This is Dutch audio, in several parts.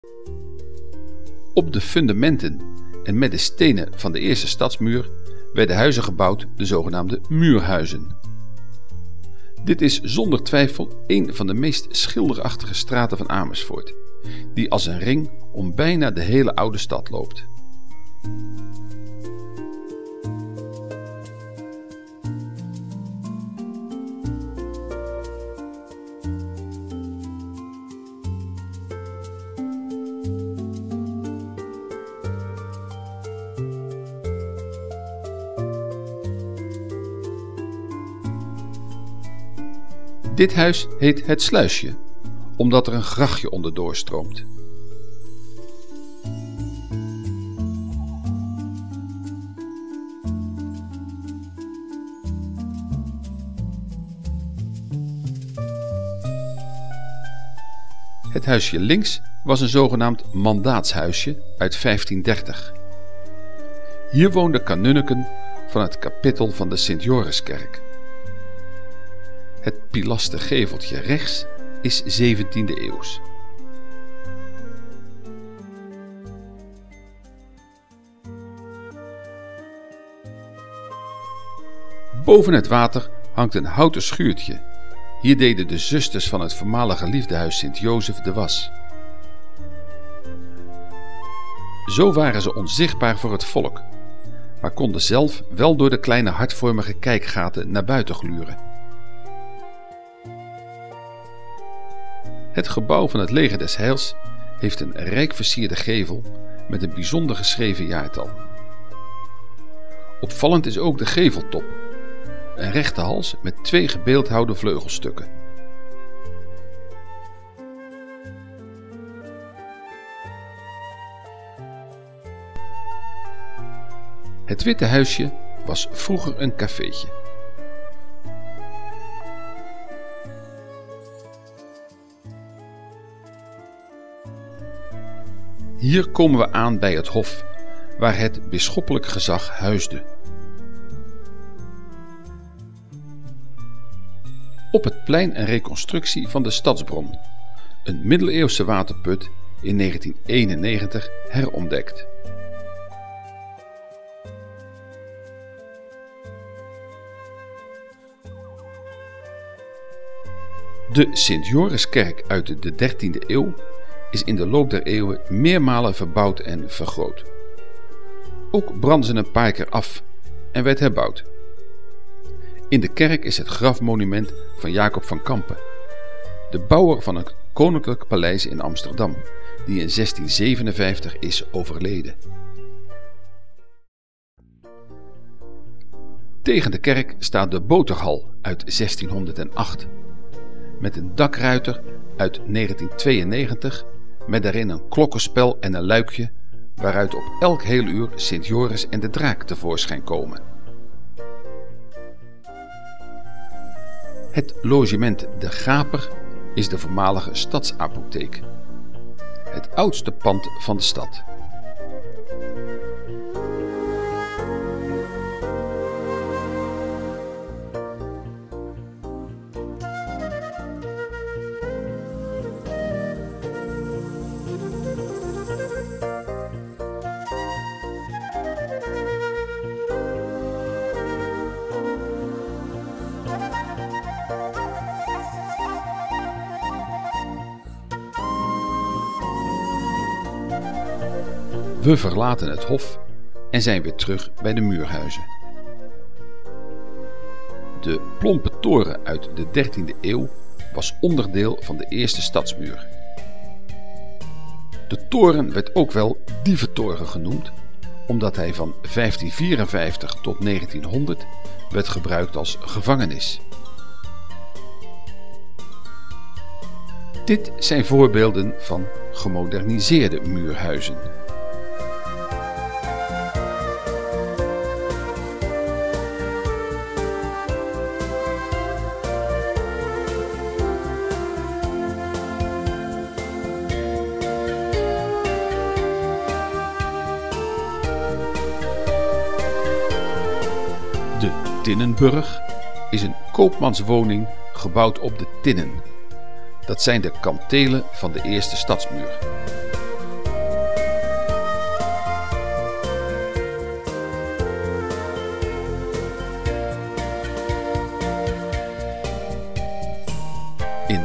Op de fundamenten en met de stenen van de eerste stadsmuur werden huizen gebouwd, de zogenaamde muurhuizen. Dit is zonder twijfel een van de meest schilderachtige straten van Amersfoort, die als een ring om bijna de hele oude stad loopt. Dit huis heet Het Sluisje, omdat er een grachtje onderdoor stroomt. Het huisje links was een zogenaamd mandaatshuisje uit 1530. Hier woonden kanunniken van het kapittel van de Sint-Joriskerk. Het pilaster geveltje rechts is 17e eeuws. Boven het water hangt een houten schuurtje. Hier deden de zusters van het voormalige liefdehuis Sint-Jozef de was. Zo waren ze onzichtbaar voor het volk, maar konden zelf wel door de kleine hartvormige kijkgaten naar buiten gluren. Het gebouw van het Leger des Heils heeft een rijk versierde gevel met een bijzonder geschreven jaartal. Opvallend is ook de geveltop, een rechte hals met 2 gebeeldhouwde vleugelstukken. Het witte huisje was vroeger een cafeetje. Hier komen we aan bij het hof, waar het bisschoppelijk gezag huisde. Op het plein een reconstructie van de Stadsbron, een middeleeuwse waterput in 1991 herontdekt. De Sint-Joriskerk uit de 13e eeuw is in de loop der eeuwen meermalen verbouwd en vergroot. Ook brandde ze een paar keer af en werd herbouwd. In de kerk is het grafmonument van Jacob van Campe, de bouwer van het koninklijk paleis in Amsterdam, die in 1657 is overleden. Tegen de kerk staat de Boterhal uit 1608, met een dakruiter uit 1992, met daarin een klokkenspel en een luikje, waaruit op elk heel uur Sint Joris en de draak tevoorschijn komen. Het logement De Gaper is de voormalige stadsapotheek, het oudste pand van de stad. We verlaten het hof en zijn weer terug bij de muurhuizen. De plompe toren uit de 13e eeuw was onderdeel van de eerste stadsmuur. De toren werd ook wel Dieventoren genoemd, omdat hij van 1554 tot 1900 werd gebruikt als gevangenis. Dit zijn voorbeelden van gemoderniseerde muurhuizen. De Tinnenburg is een koopmanswoning gebouwd op de tinnen. Dat zijn de kantelen van de eerste stadsmuur.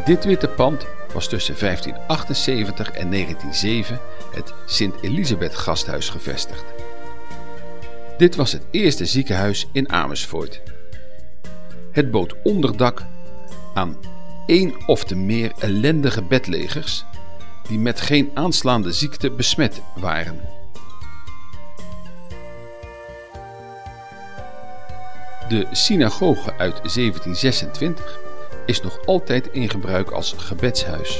Dit witte pand was tussen 1578 en 1907 het Sint-Elisabeth Gasthuis gevestigd. Dit was het eerste ziekenhuis in Amersfoort. Het bood onderdak aan één of te meer ellendige bedlegers die met geen aanslaande ziekte besmet waren. De synagoge uit 1726 is nog altijd in gebruik als gebedshuis.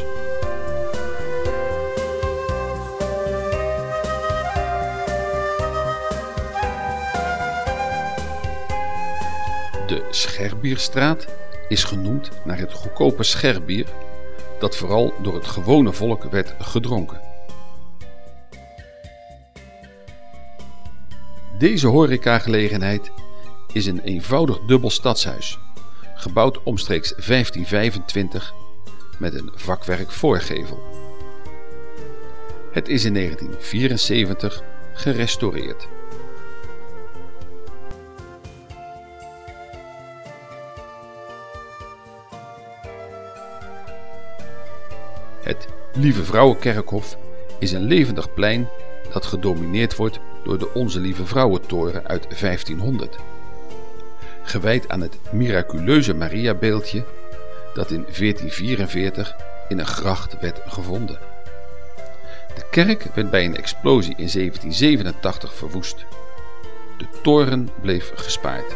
De Scherbierstraat is genoemd naar het goedkope scherbier dat vooral door het gewone volk werd gedronken. Deze horecagelegenheid is een eenvoudig dubbel stadshuis, gebouwd omstreeks 1525 met een vakwerk voorgevel. Het is in 1974 gerestaureerd. Het Lieve Vrouwenkerkhof is een levendig plein dat gedomineerd wordt door de Onze Lieve Vrouwentoren uit 1500. Gewijd aan het miraculeuze Mariabeeldje dat in 1444 in een gracht werd gevonden. De kerk werd bij een explosie in 1787 verwoest. De toren bleef gespaard.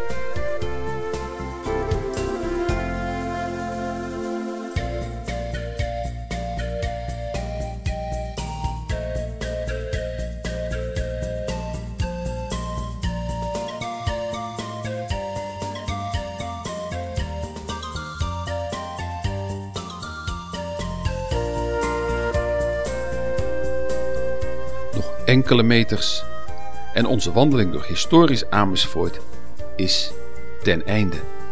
Enkele meters en onze wandeling door historisch Amersfoort is ten einde.